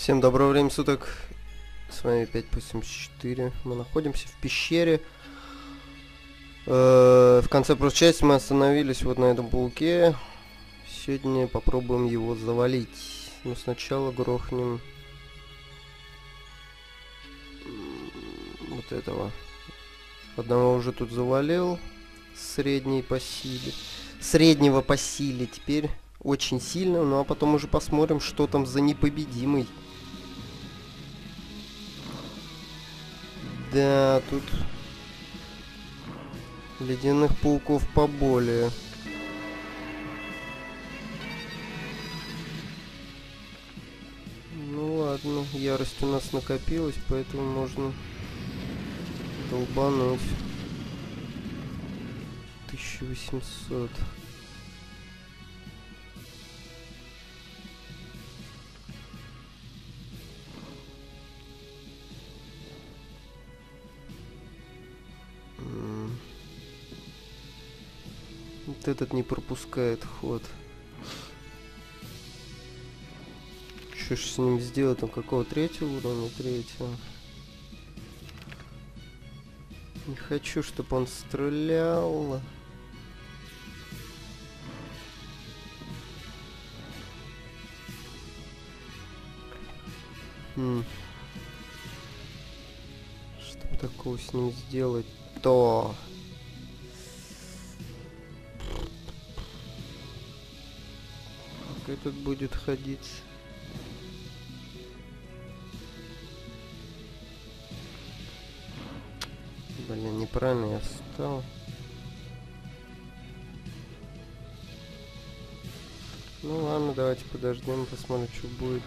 Всем доброго времени суток. С вами 584. Мы находимся в пещере. В конце прошлой части мы остановились вот на этом пауке. Сегодня попробуем его завалить. Но сначала грохнем вот этого. Одного уже тут завалил. Средний по силе. Среднего по силе. Теперь очень сильно. Ну а потом уже посмотрим, что там за непобедимый. Да, тут ледяных пауков поболее. Ну ладно, ярость у нас накопилась, поэтому можно долбануть. 1800. Вот этот не пропускает ход. Что ж с ним сделать? Там какого третьего уровня? Третьего. Не хочу, чтобы он стрелял. Что такого с ним сделать-то? Как этот будет ходить? Блин, неправильно я встал. Ну ладно, давайте подождем, посмотрим, что будет.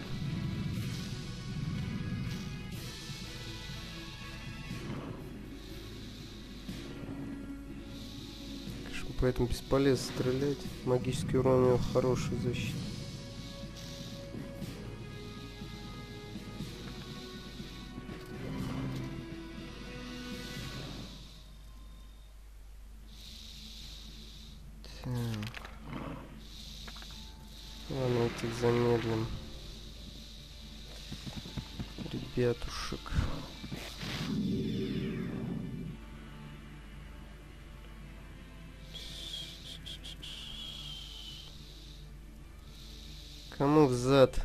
Конечно, поэтому бесполезно стрелять. Магический урон у него хороший защита. Ладно, этих замедлим. Ребятушек. Кому взад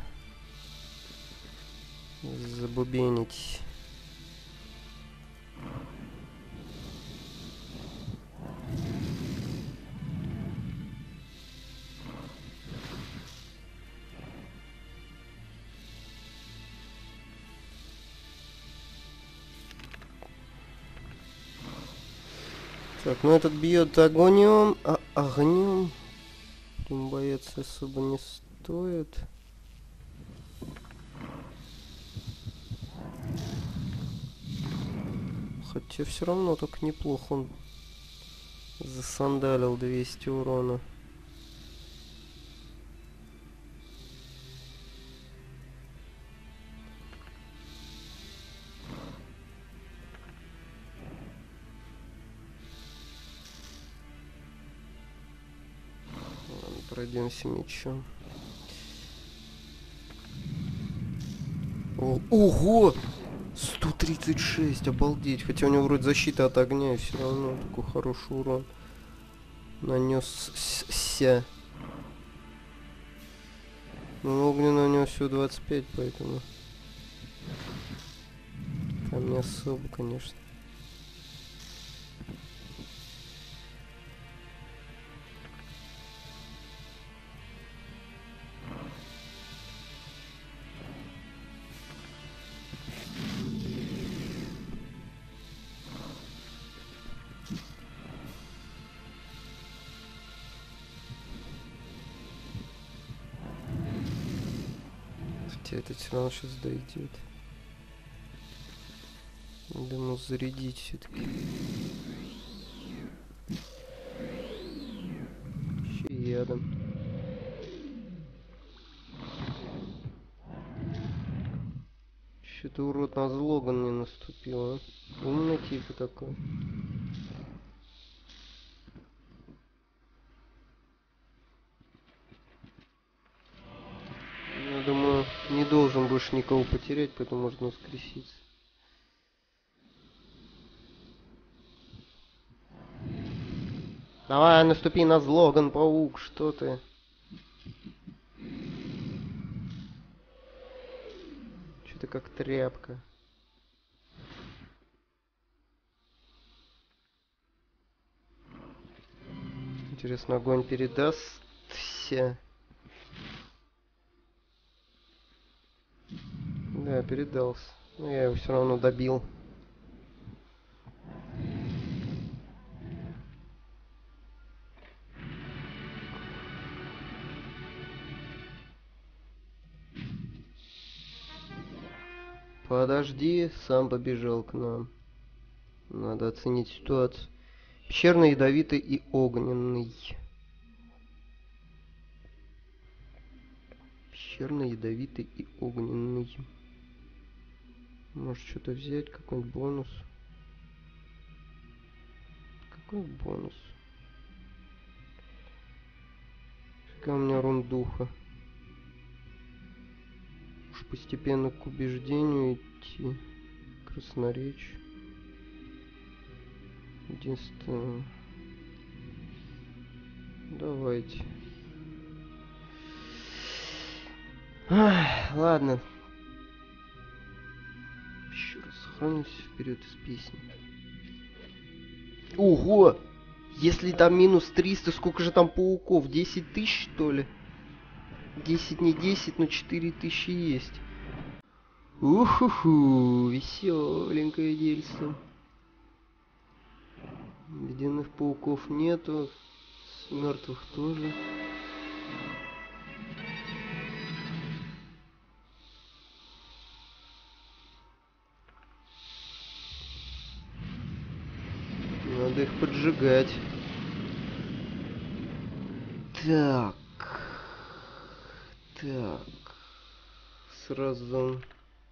забубенить? Так, ну этот бьет огнем, а огнем бояться особо не стоит. Хотя все равно так неплохо он засандалил 200 урона. Ладно, пройдемся мечом. Ого! 136, обалдеть. Хотя у него вроде защита от огня, и все равно такой хороший урон нанесся. Ну, огненный у него всего 25, поэтому там не особо, конечно. Это все равно сейчас дойдет. Надо ему зарядить все-таки. Еще ядом. Что-то урод на Злоган не наступил, а? Умный типа такой. Я думаю, не должен больше никого потерять, поэтому можно воскреситься. Давай, наступи на Злоган, паук, что ты? Что-то как тряпка. Интересно, огонь передастся? Да, передался. Но я его все равно добил. Подожди, сам побежал к нам. Надо оценить ситуацию. Пещерный, ядовитый и огненный. Пещерный, ядовитый и огненный. Может что-то взять, какой-нибудь бонус. Какой бонус? Какая у меня рундуха. Уж постепенно к убеждению идти. Красноречь. Единственное. Давайте. Ах, ладно. Еще раз сохранимся вперед из песни. Ого! Если там минус 300, сколько же там пауков? 10 тысяч, что ли? 10 не 10, но 4 тысячи есть. Уху-ху, веселенькое дельце. Ледяных пауков нету, с мертвых тоже. Надо их поджигать. Так. Так. Сразу.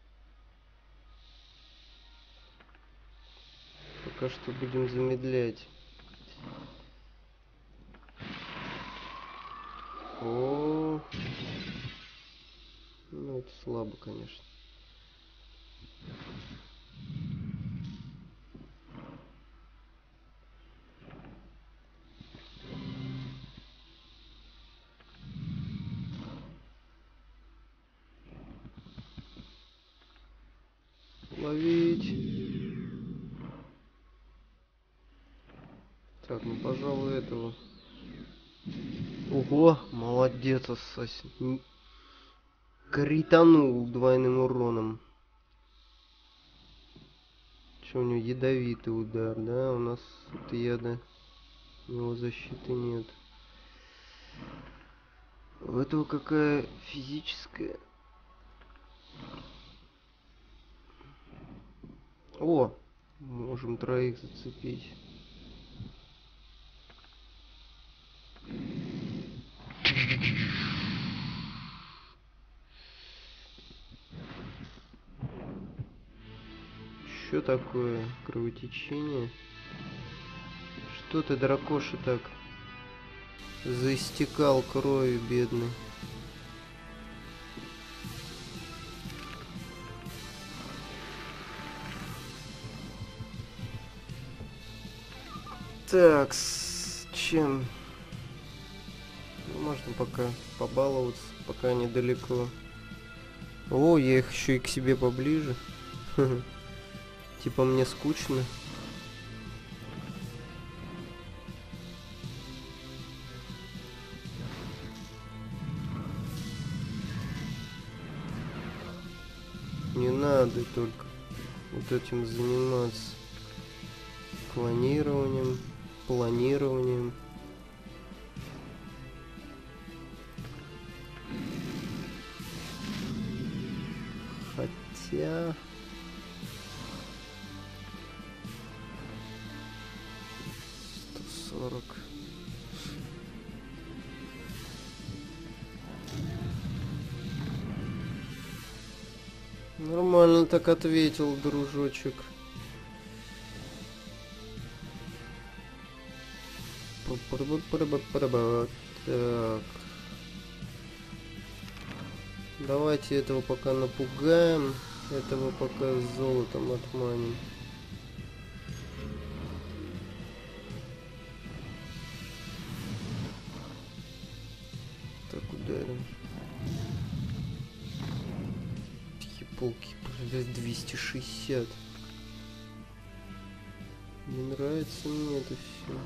Пока что будем замедлять. О. Ну, это слабо, конечно. Ловить. Так, ну, пожалуй, этого. Ого, молодец, ассасин. Кританул двойным уроном. Что у него ядовитый удар, да? У нас от яда. У него защиты нет. У этого какая физическая. О! Можем троих зацепить. Что такое кровотечение? Что ты, дракоша, так заистекал кровью, бедный? Так, с чем? Ну, можно пока побаловаться, пока недалеко. О, я их еще и к себе поближе. Типа мне скучно. Не надо только вот этим заниматься. Клонированием, планированием. Хотя... 140. Нормально так ответил, дружочек. Так. Давайте этого пока напугаем. Этого пока золотом отманим. Так, ударим. Полки, 260. Не нравится мне это все.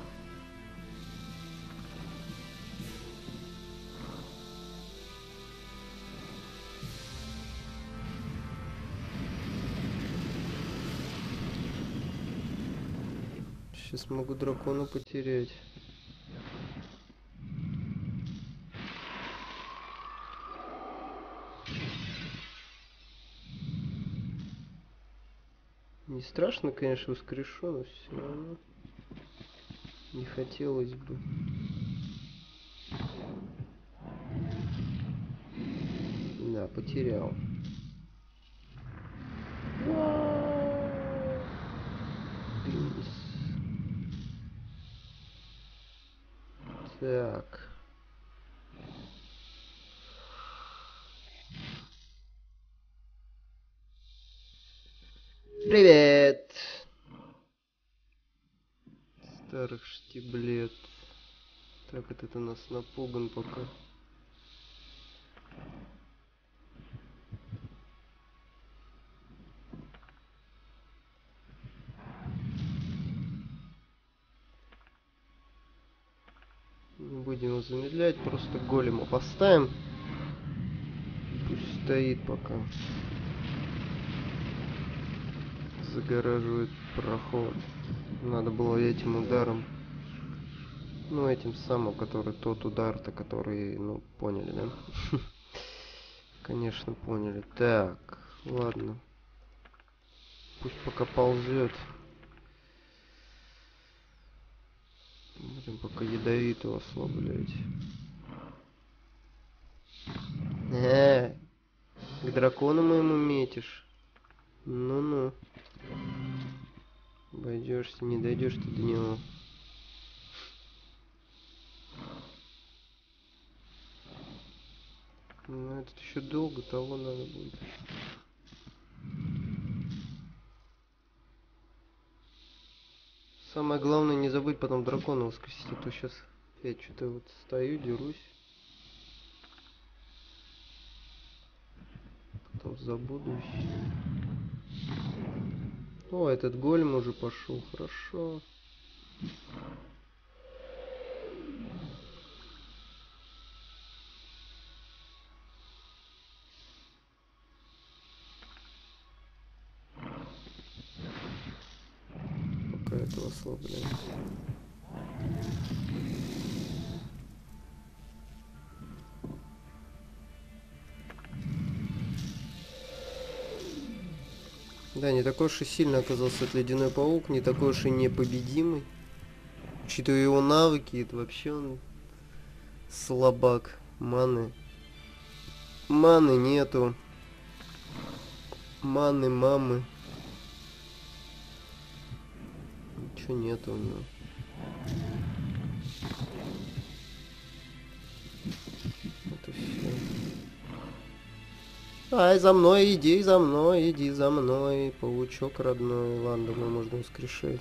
Сейчас могу дракона потерять. Не страшно, конечно, воскрешу, но все равно не хотелось бы. Да, потерял. Так. Привет! Старых штиблет. Так, этот у нас напуган пока. Не будем его замедлять, просто голема поставим. Пусть стоит пока. Загораживает проход. Надо было этим ударом. Ну, этим самым, который тот удар-то, который, ну, поняли, да? Конечно, поняли. Так, ладно. Пусть пока ползет. Будем пока ядовитого ослаблять. К дракону моему метишь. Ну-ну. Обойдешься, не дойдешь ты до него. Ну, этот еще долго, того надо будет. Самое главное не забыть потом дракона воскресить, а то сейчас я что-то вот стою, дерусь. Потом забуду еще. О, этот голем уже пошел, хорошо. Пока этого ослабляем. Да, не такой уж и сильно оказался этот ледяной паук, не такой уж и непобедимый. Учитывая его навыки, это вообще он слабак. Маны нету. Мамы. Ничего нету у него. Это все. Ай, за мной, иди за мной, паучок родной. Ладно, его можно воскрешать.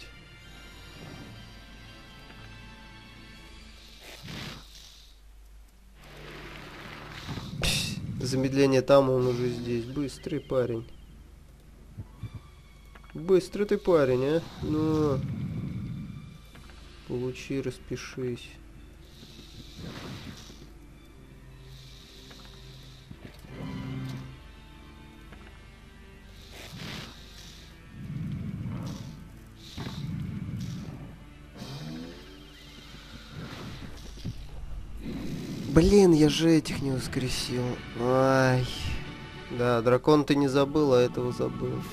Замедление там, он уже здесь. Быстрый парень. Быстрый ты парень, а? Ну, получи, распишись. Блин, я же этих не воскресил. Ай. Да, дракон ты не забыл, а этого забыл.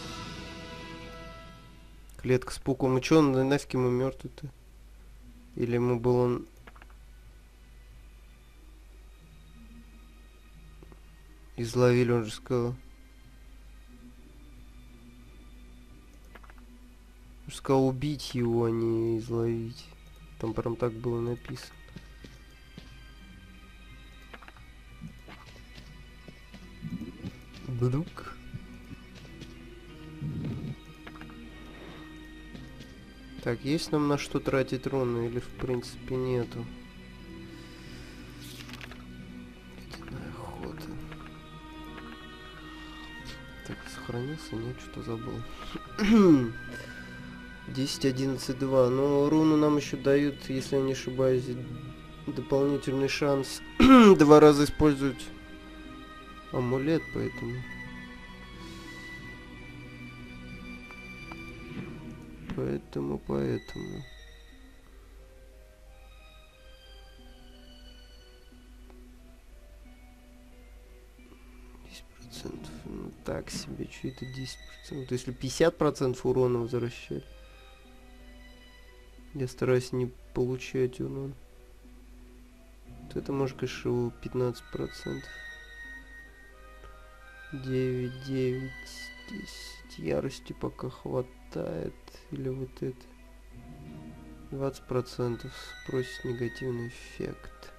Клетка с пуком. И чё он, нафиг ему мертвый-то? Или ему был он... Изловили, он же сказал. Он же сказал убить его, а не изловить. Там прям так было написано. Бдук. Так, есть нам на что тратить руны или в принципе нету? Ледяная охота. Так, сохранился? Нет, что забыл. 10, 11, 2. Но руну нам еще дают, если я не ошибаюсь, дополнительный шанс 2 раза использовать амулет, поэтому... Поэтому... 10%. Ну, так себе, что это 10%? Если 50% урона возвращать. Я стараюсь не получать урон. Вот это может, конечно, 15%. 9, 9, 10. Ярости пока хватает. Или вот это. 20% спросит негативный эффект.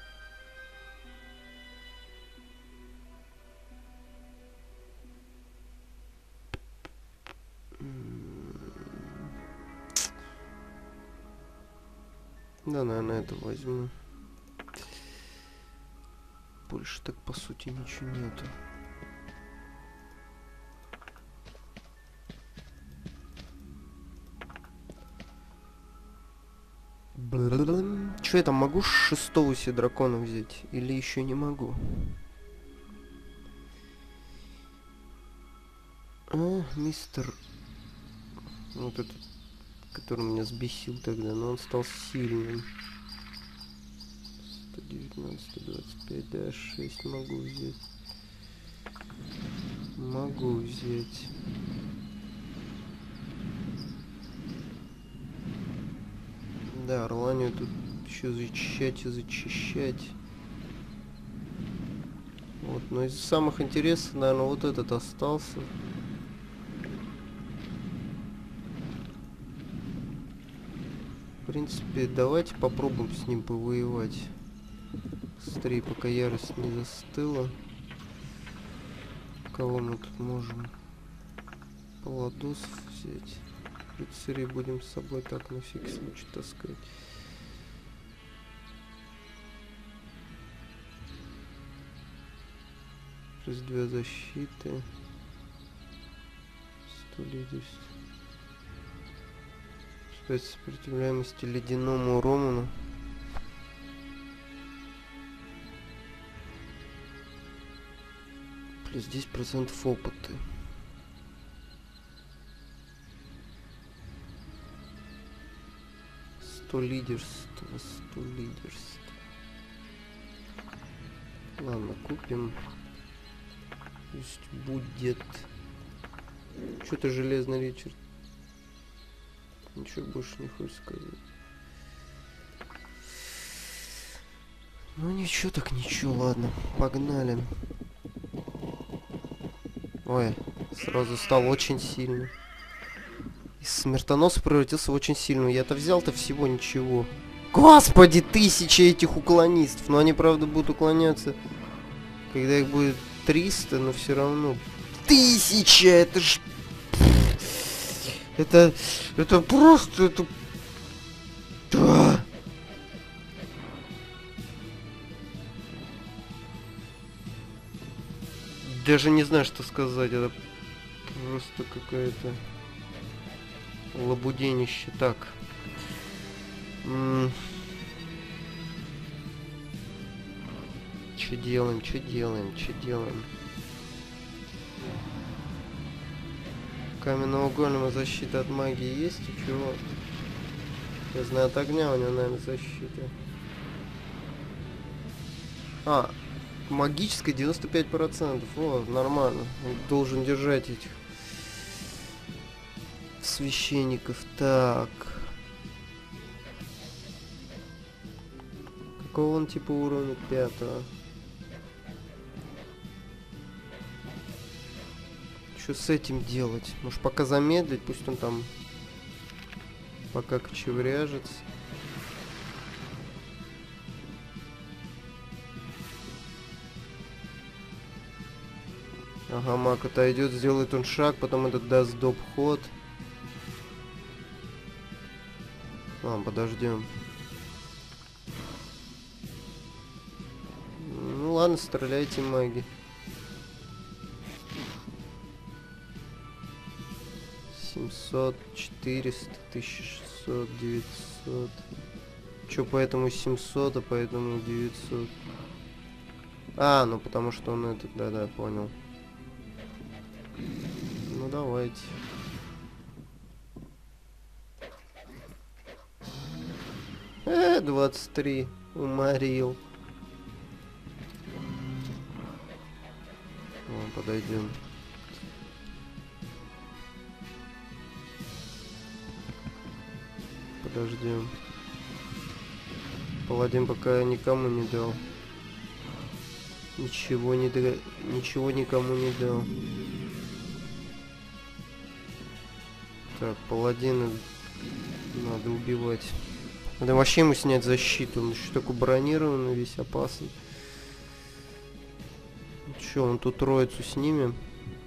Да, наверное, это возьму. Больше так по сути ничего нету. Че я там могу с 6-го себе дракона взять? Или еще не могу? А, мистер... Вот этот, который меня взбесил тогда, но он стал сильным. 119, 125, да, 6 могу взять. Могу взять. Да, Орланию тут еще зачищать и зачищать. Вот, но из самых интересных, наверное, вот этот остался. В принципе, давайте попробуем с ним повоевать. Быстрее, пока ярость не застыла. Кого мы тут можем? Паладосов взять. Рыцарей будем с собой так на всякий случай таскать. Плюс 2 защиты. 100 лидерств. 5 сопротивляемости ледяному урону. Плюс 10% опыта. Лидерство, 100 лидерств. Ладно, купим. Пусть будет. Что-то железный Ричард. Ничего больше не хочешь сказать. Ну ничего так ничего, ладно. Погнали. Ой, сразу стал очень сильный. Из смертоноса превратился в очень сильную. Я-то взял-то всего ничего. Господи, 1000 этих уклонистов. Но они, правда, будут уклоняться, когда их будет 300, но все равно. 1000! Это ж... Это просто... Это... Да. Даже не знаю, что сказать. Это просто какая-то... лабуденище. Так. Что делаем, что делаем, что делаем? Каменного голема защита от магии есть и чего? Я знаю, от огня у него, наверное, защита. А, магическая 95%. О, нормально. Он должен держать этих священников. Так. Какого он типа уровня 5-го? Что с этим делать? Может пока замедлить, пусть он там пока кочевряжется. Ага, маг отойдет, сделает он шаг, потом этот даст доп ход. Подождем. Ну ладно, стреляйте, маги. 700, 400, 1600, 900. Чё, поэтому 700, а поэтому 900. Ну потому что он этот, да-да, понял. Ну давайте. Э, 23. Уморил. Подойдем. Подождем. Паладин пока никому не дал. Ничего никому не дал. Так, паладина надо убивать. Надо вообще ему снять защиту. Он еще такой бронированный, весь опасный. Че, он тут троицу снимем?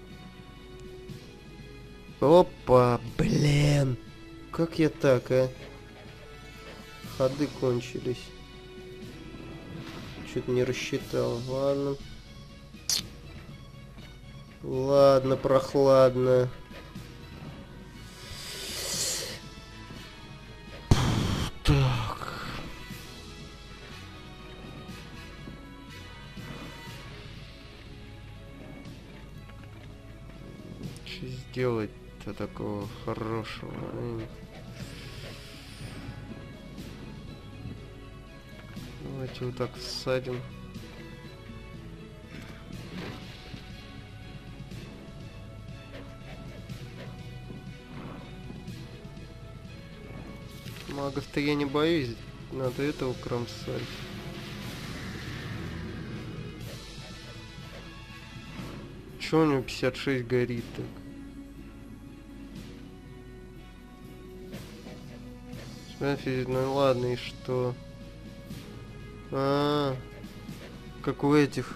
Опа, блин. Как я так, а? Ходы кончились. Что-то не рассчитал. Ладно. Ладно, прохладно. Так. Что сделать-то такого хорошего? Давайте вот так ссадим. Магов-то я не боюсь. Надо этого кромсать. Чё у него 56 горит так? Ну ладно, и что? Как у этих.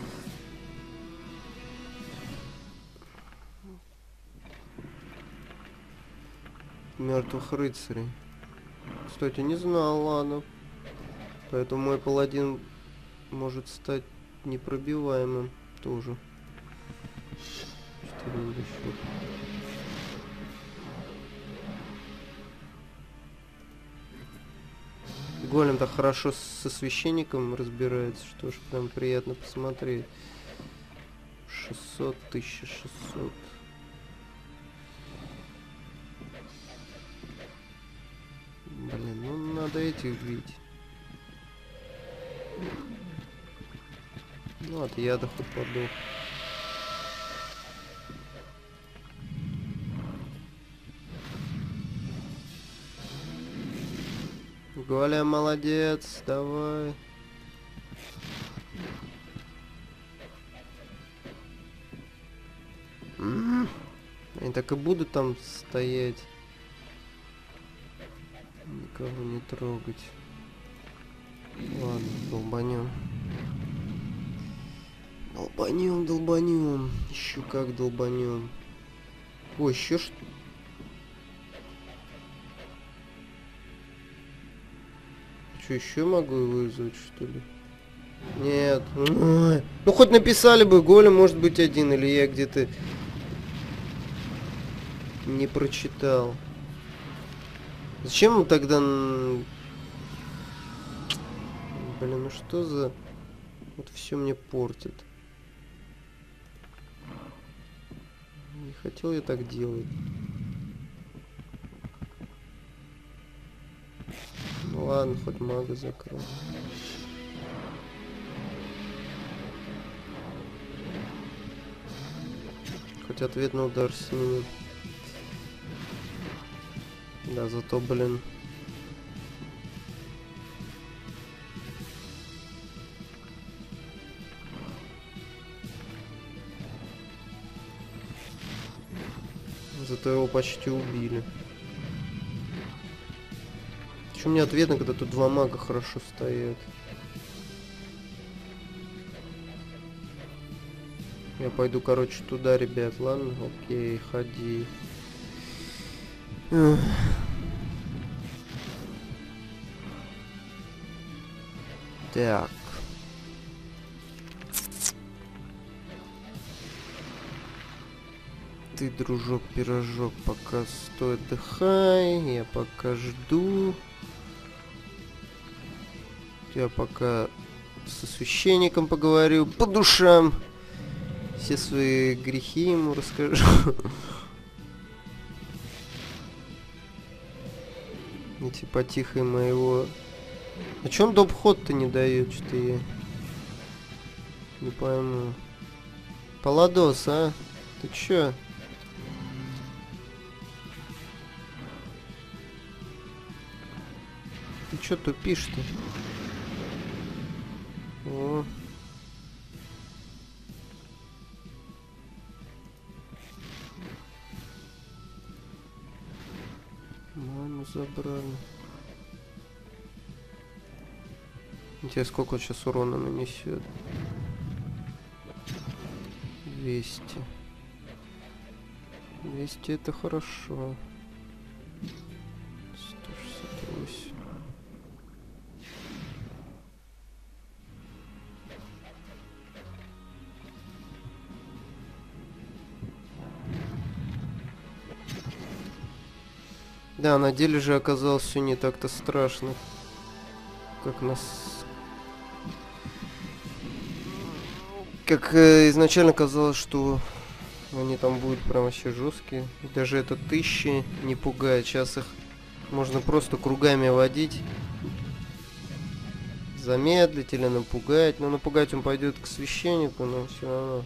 Мертвых рыцарей. Кстати, не знал, ладно. Поэтому мой паладин может стать непробиваемым тоже. 4 еще. Голем-то хорошо со священником разбирается, что ж прям приятно посмотреть. 600, 1600. Блин, ну надо этих бить. Ну от яда хоть подох. Голем молодец, давай. Они так и будут там стоять. Никого не трогать. Ладно, долбанем. Долбанем. Еще как долбанем. Ой, еще что? Что, еще могу вызвать, что ли? Нет. Ой. Ну хоть написали бы, голем может быть один, или я где-то не прочитал. Зачем он тогда... Блин, ну что за... Вот все мне портит. Не хотел я так делать. Ну ладно, хоть мага закрыл. Хоть ответный удар снимем. Да, зато, блин. Зато его почти убили. Почему мне ответно, когда тут два мага хорошо стоят? Я пойду, короче, туда, ребят, ладно? Окей, ходи. Эх. Так. Ты, дружок-пирожок, пока стой, отдыхай. Я пока жду. Я пока со священником поговорю по душам. Все свои грехи ему расскажу. И типа тихо моего... А чё он доп. Ход-то не дает, что я не пойму. Паладос, а? Ты чё? Ты чё тупишь-то? О. Маму забрали. Интересно, сколько он сейчас урона нанесет? 200. 200 это хорошо. 168. Да, на деле же оказалось все не так-то страшно, как нас... Как изначально казалось, что они там будут прям вообще жесткие. И даже это 1000 не пугает. Сейчас их можно просто кругами водить. Замедлить или напугать. Но напугать он пойдет к священнику, но все равно.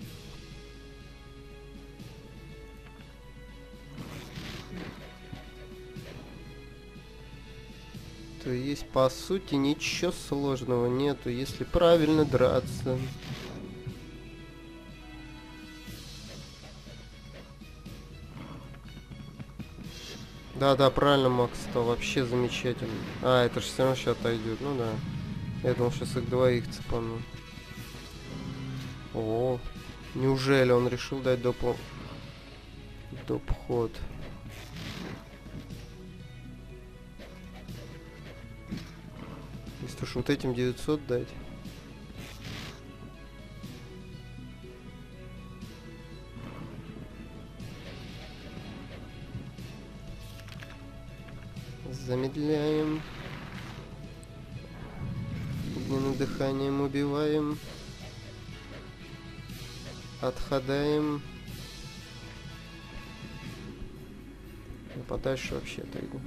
То есть, по сути, ничего сложного нету, если правильно драться. Да, правильно, Макс, стал вообще замечательно. А, это же все равно сейчас отойдет, ну да. Я думал, сейчас их двоих цепану. О, неужели он решил дать доп-ход? Если уж вот этим 900 дать. Замедляем. Огненным дыханием убиваем. Отходаем. И подальше вообще отойду.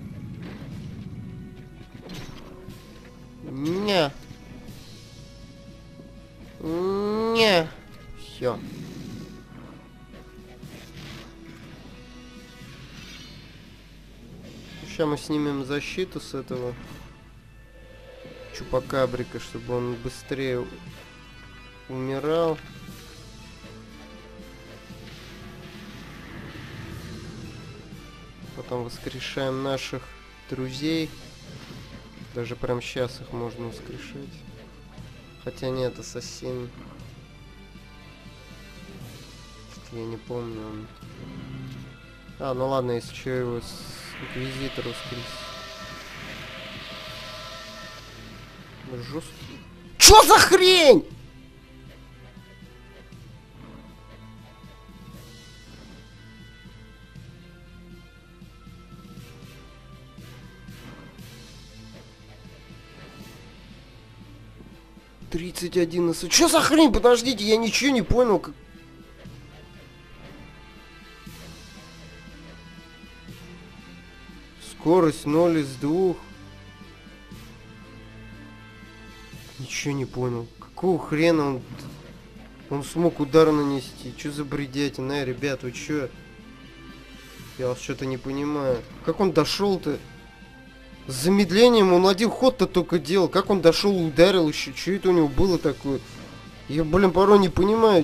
Не. Не. Все. Сейчас мы снимем защиту с этого чупакабрика, чтобы он быстрее умирал. Потом воскрешаем наших друзей. Даже прямо сейчас их можно воскрешать. Хотя нет, ассасин. Я не помню. А, ну ладно, если что, его с инквизитора воскресить. Жестко. Чё за хрень? Тридцать 11. Чё за хрень? Подождите, я ничего не понял. Как... Скорость 0 из 2. Ничего не понял. Какого хрена он смог удар нанести? Чё за бредятина, ребят, вы чё? Я вас что-то не понимаю. Как он дошел-то? С замедлением он один ход-то только делал. Как он дошел и ударил еще? Что это у него было такое? Я, блин, порой не понимаю.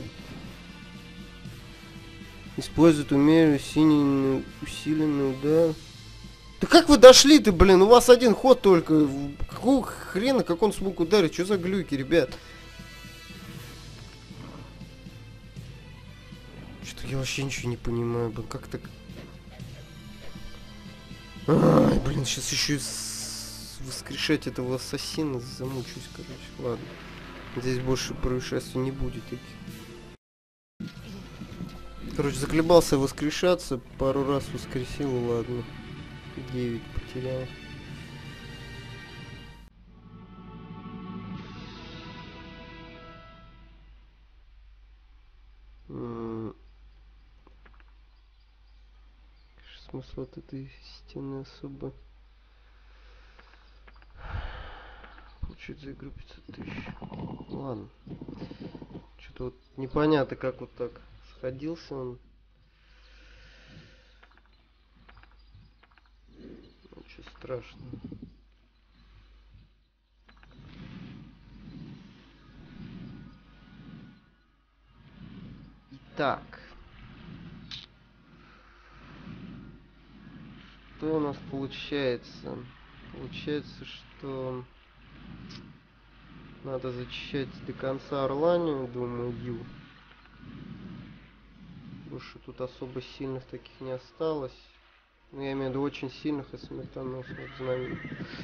Использует умеренную синий усиленный удар. Да как вы дошли-то, блин? У вас один ход только. Какого хрена, как он смог ударить? Что за глюки, ребят? Что-то я вообще ничего не понимаю, блин, как так... Ай, блин, сейчас еще воскрешать этого ассасина замучусь, короче. Ладно. Здесь больше происшествий не будет таких. Короче, заколебался воскрешаться, пару раз воскресил, и ладно. 9 потерял. Смысл от этой стены особо. Получить за игру 500 тысяч. Ладно. Что-то вот непонятно, как вот так сходился он. Ничего страшного. Итак. Что у нас получается? Получается, что надо зачищать до конца Орланию, думаю. Больше тут особо сильных таких не осталось. Ну, я имею в виду очень сильных и смертоносных знаний.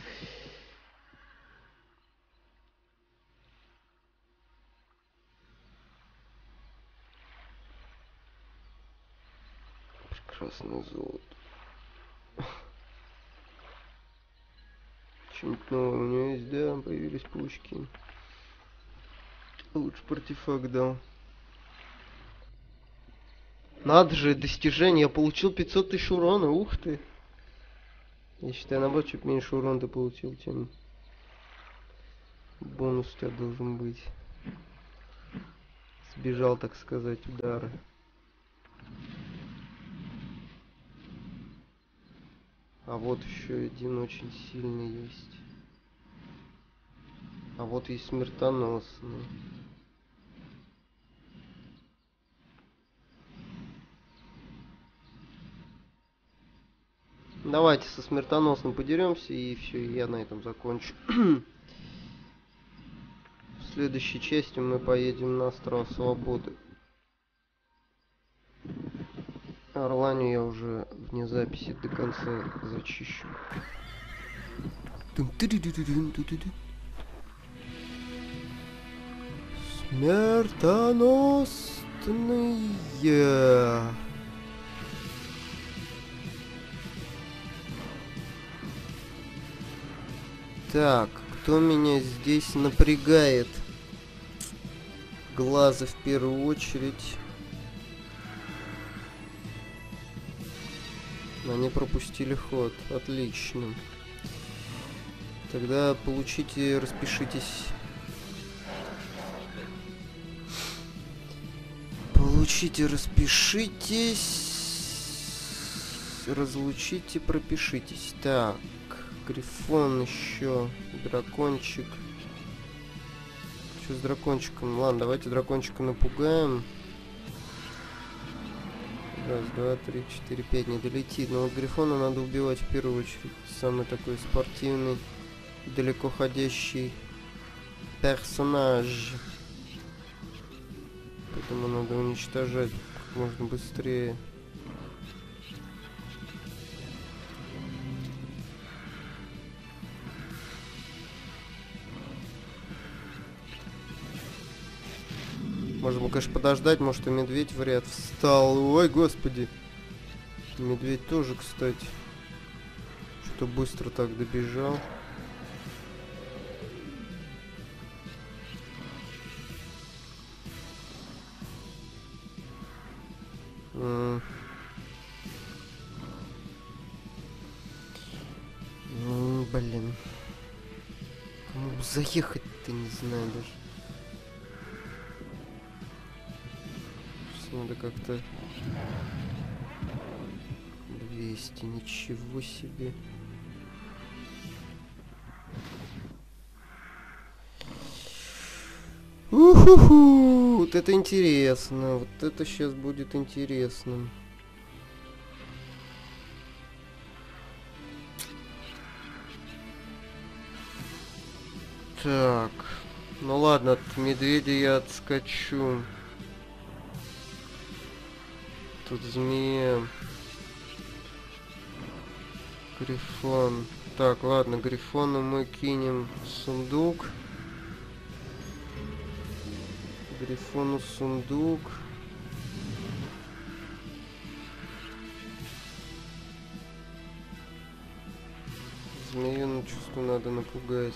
Прекрасное золото. Что-нибудь новое у него есть, да, появились паучки. Лучше бы артефакт дал. Надо же, достижение, я получил 500 тысяч урона, ух ты. Я считаю, наоборот, чуть меньше урона ты получил, чем бонус у тебя должен быть. Сбежал, так сказать, удара. А вот еще один очень сильный есть. А вот и смертоносный. Давайте со смертоносным подеремся, и все, я на этом закончу. В следующей части мы поедем на остров Свободы. Орланию я уже вне записи до конца зачищу. Смертоносные. Так, кто меня здесь напрягает? Глаза в первую очередь. Они пропустили ход. Отлично. Тогда получите, распишитесь. Получите, распишитесь. Разлучите, пропишитесь. Так. Грифон еще. Дракончик. Что с дракончиком? Ладно, давайте дракончика напугаем. Раз, два, три, четыре, пять. Не долетит. Но вот Грифона надо убивать в первую очередь. Самый такой спортивный, далеко ходящий персонаж. Поэтому надо уничтожать как можно быстрее. Можно, конечно, подождать, может, и медведь в ряд встал. Ой, господи. Медведь тоже, кстати. Что-то быстро так добежал. Блин. Кому бы заехать-то, не знаю даже. Надо как-то 200, ничего себе. Уху-ху, вот это интересно, вот это сейчас будет интересно. Так, ну ладно, от медведя я отскочу. тут змея. Грифон. Так, ладно, Грифона мы кинем в сундук. Грифону сундук. Змею, ну, чувствую, надо напугать.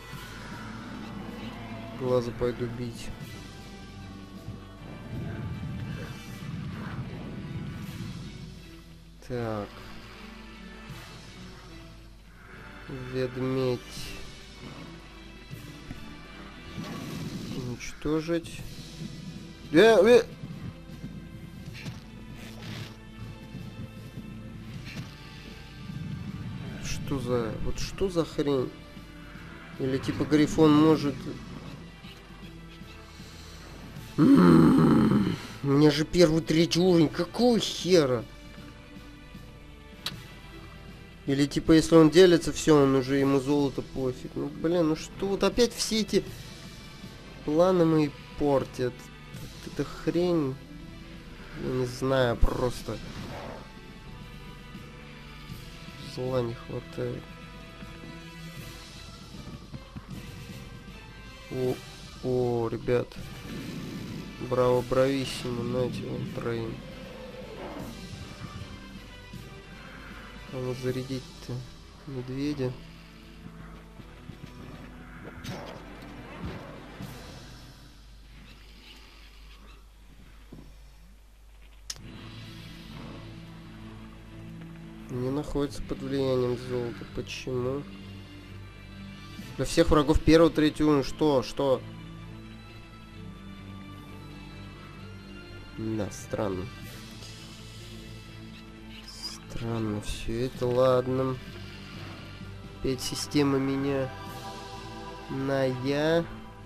Глаза пойду бить. Так. Ведмедь. Уничтожить. Что за... Вот что за хрень? Или типа Грифон может... У меня же первый, третий уровень. Какого хера? Или типа если он делится, все, он уже ему золото пофиг. Ну блин, ну что вот опять все эти планы мои портят. Это хрень. Я не знаю, просто зла не хватает. О, ребят. Браво, брависсимо, знаете, вам троим. Надо зарядить-то медведя. Не находится под влиянием золота. Почему? Для всех врагов первого, третьего уровня. Что? Да, странно. Странно все это, ладно. Опять система меня на я.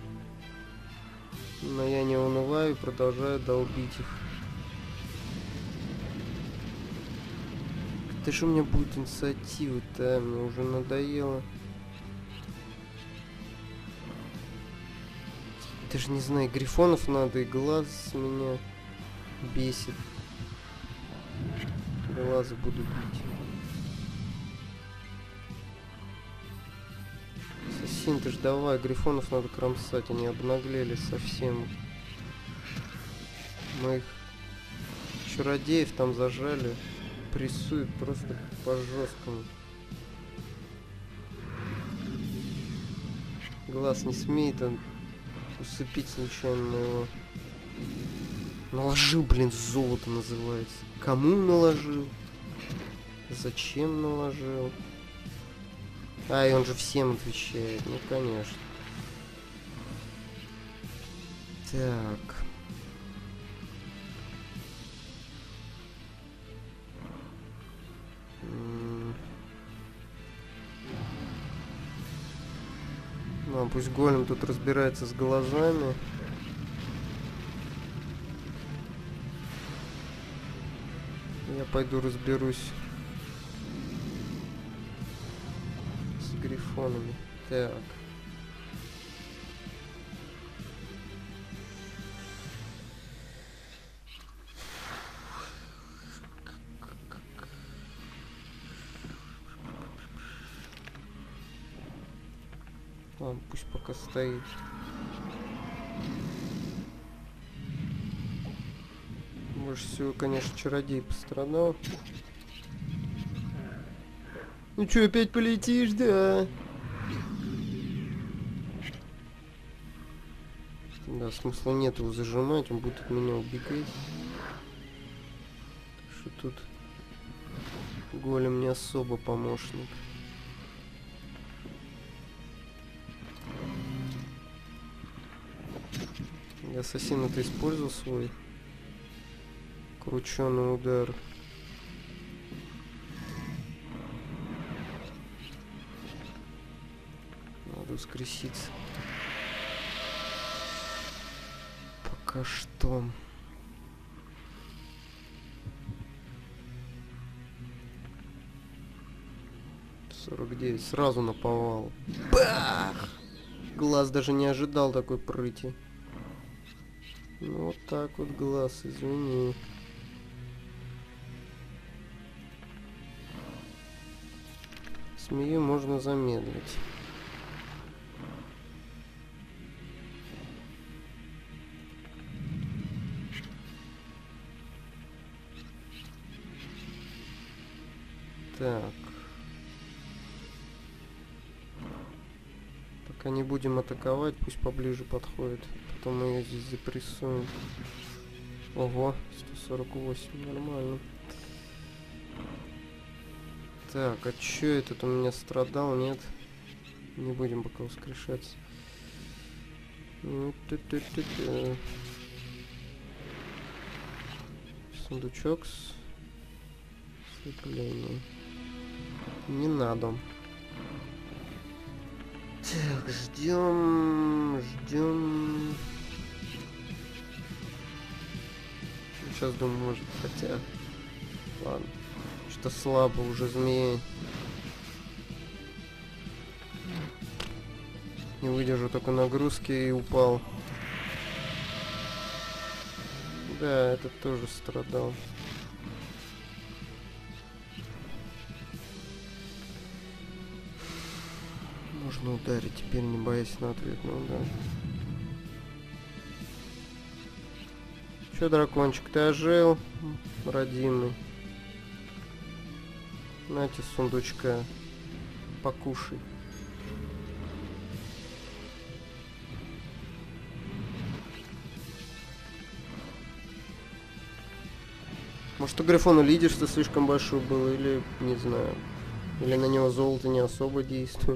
Но я не унываю и продолжаю долбить их. Это же у меня будет инициатива-то, мне уже надоело. Даже не знаю, Грифонов надо, и глаз меня бесит. Глаза буду бить. Ассасин, ты ж давай, Грифонов надо кромсать, они обнаглели совсем. Моих чародеев там зажали. Прессуют просто по-жесткому. Глаз не смеет он усыпить случайно моего. Наложил, блин, золото называется. Кому наложил? Зачем наложил? А, и он же всем отвечает. Ну, конечно. Так. Ну, пусть голем тут разбирается с глазами. Я пойду разберусь с грифонами. Так. Ладно, пусть пока стоит. Больше всего, конечно, чародей пострадал. Ну чё, опять полетишь, да? Да, смысла нет его зажимать, он будет от меня убегать. Что тут голем не особо помощник. Ассасин это использовал свой крученый удар. Надо воскреситься. Пока что. $49. Сразу наповал. Бах! Глаз даже не ожидал такой прыти. Ну, вот так вот глаз, извини. Змею можно замедлить. Так. Пока не будем атаковать, пусть поближе подходит. Потом мы ее здесь запрессуем. Ого, 148, нормально. Так, а чё этот у меня страдал, нет? Не будем пока воскрешаться. Сундучок с осветлением. Не надо. Так, ждем. Сейчас думаю, может, хотя... Ладно. Что слабо уже змеи. Не выдержу только нагрузки и упал. Да, этот тоже страдал. Можно ударить теперь, не боясь на ответный удар. Чё, дракончик, ты ожил, родимый? Нате сундучка, покушай. Может, у Грифона лидерство слишком большое было, или не знаю. Или на него золото не особо действует.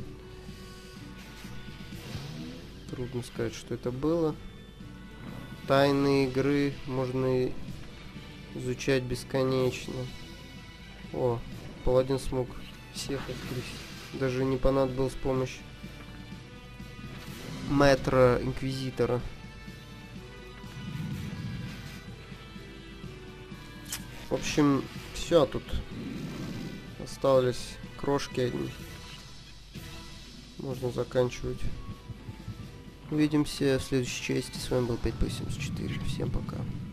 Трудно сказать, что это было. Тайны игры можно изучать бесконечно. О, паладин смог всех открыть. Даже не понадобилась помощь мэтра инквизитора. В общем, все тут. Остались крошки одни. Можно заканчивать. Увидимся в следующей части. С вами был 5P74. Всем пока.